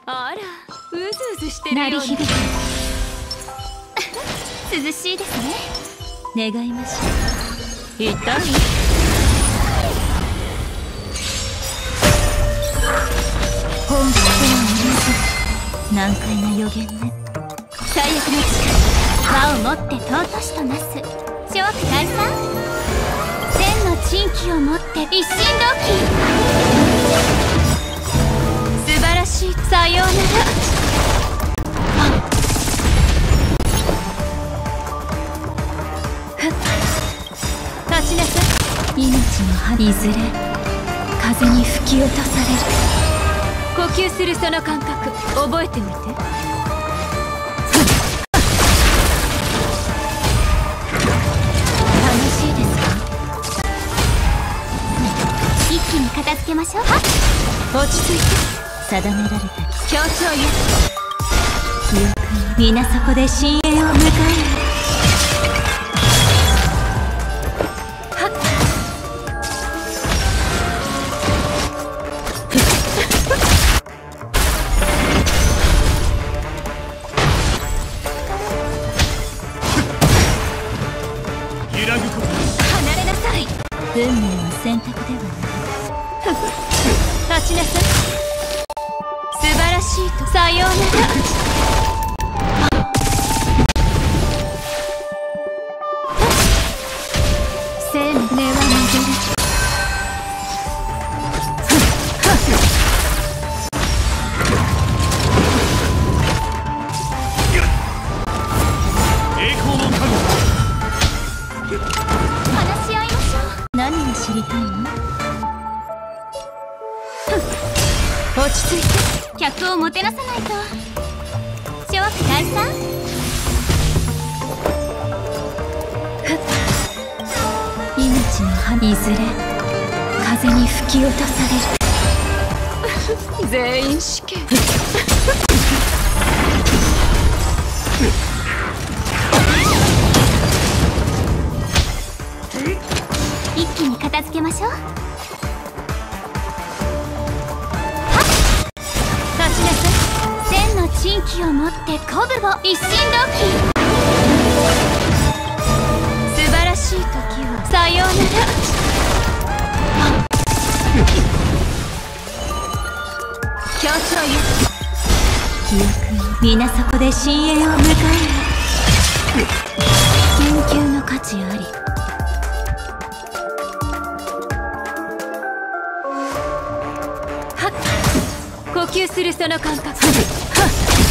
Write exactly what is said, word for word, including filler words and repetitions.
あら、うずうずしてるような。鳴り響く涼しいですね。願いましょう。痛い？本質は同じ。難解な予言ね。最悪の力、和をもって尊しとなす諸悪退散。千の珍奇をもって一心同期。素晴らしい。さようなら。立ちなさい。命の針いずれ風に吹き落とされる。呼吸するその感覚覚えておいて。楽しいですか？一気に片付けましょう。落ち着いて。定められた協調よ。記憶に皆そこで深淵を迎える。離れなさい。運命は選択ではない。立ちなさい。素晴らしいと。さようなら。生命は巡る。話し合いましょう。何が知りたいの？落ち着いて。客をもてなさないと。諸悪退散。命の針いずれ風に吹き落とされる。全員死刑。一気に片付けましょう。はっ、立ちなさい。千の珍奇をもって鼓舞を一心同期。素晴らしい時を。さようなら。協調よ。記憶に皆そこで深淵を迎える。研究の価値あり。呼吸するその感覚。